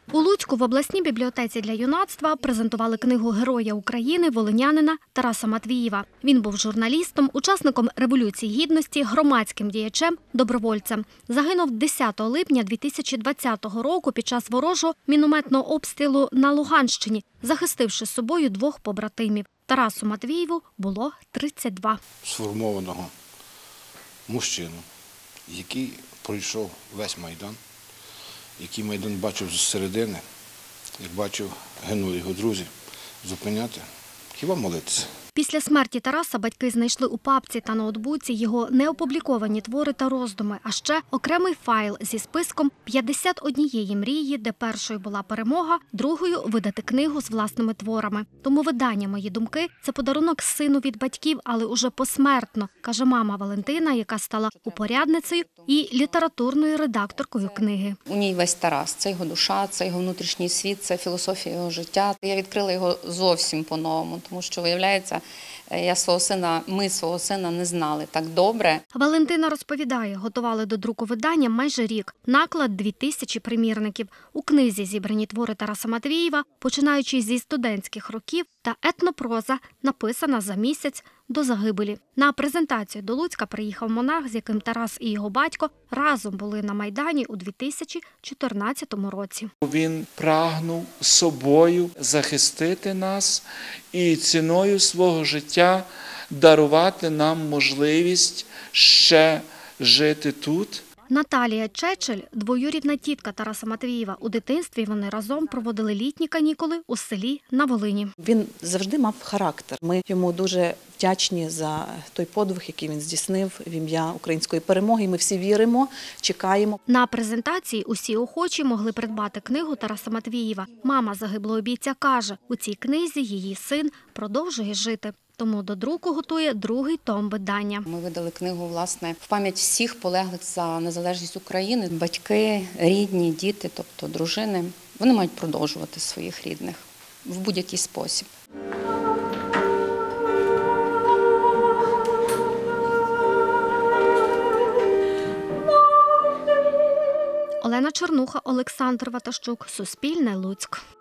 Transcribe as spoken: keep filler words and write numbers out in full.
У Луцьку в обласній бібліотеці для юнацтва презентували книгу Героя України, волинянина Тараса Матвіїва. Він був журналістом, учасником Революції Гідності, громадським діячем, добровольцем. Загинув десятого липня дві тисячі двадцятого року під час ворожого мінометного обстрілу на Луганщині, захистивши з собою двох побратимів. Тарасу Матвіїву було тридцять два. Сформованого мужчину, який пройшов весь Майдан, який Майдан бачив зсередини, як бачив, гинули його друзі, зупиняти, хіба молитися. Після смерті Тараса батьки знайшли у папці та ноутбуці його неопубліковані твори та роздуми, а ще окремий файл зі списком п'ятдесят однієї мрії, де першою була перемога, другою – видати книгу з власними творами. Тому видання «Мої думки» – це подарунок сину від батьків, але уже посмертно, каже мама Валентина, яка стала упорядницею і літературною редакторкою книги. У ній весь Тарас, це його душа, це його внутрішній світ, це філософія його життя. Я відкрила його зовсім по-новому, тому що, виявляється, я свого сина, ми свого сина не знали так добре. Валентина розповідає, готували до друку видання майже рік. Наклад – дві тисячі примірників. У книзі зібрані твори Тараса Матвіїва, починаючи зі студентських років, та етнопроза, написана за місяць до загибелі. На презентацію до Луцька приїхав монах, з яким Тарас і його батько разом були на Майдані у дві тисячі чотирнадцятому році. Він прагнув собою захистити нас і ціною свого життя дарувати нам можливість ще жити тут. Наталія Чечель – двоюрідна тітка Тараса Матвіїва. У дитинстві вони разом проводили літні канікули у селі на Волині. Він завжди мав характер. Ми йому дуже вдячні за той подвиг, який він здійснив в ім'я української перемоги. Ми всі віримо, чекаємо. На презентації усі охочі могли придбати книгу Тараса Матвіїва. Мама загиблого бійця каже, у цій книзі її син продовжує жити. Тому до друку готує другий том видання. Ми видали книгу, власне, в пам'ять всіх полеглих за незалежність України. Батьки, рідні, діти, тобто дружини, вони мають продовжувати своїх рідних в будь-який спосіб. Олена Чернуха, Олександр Ватащук, Суспільне, Луцьк.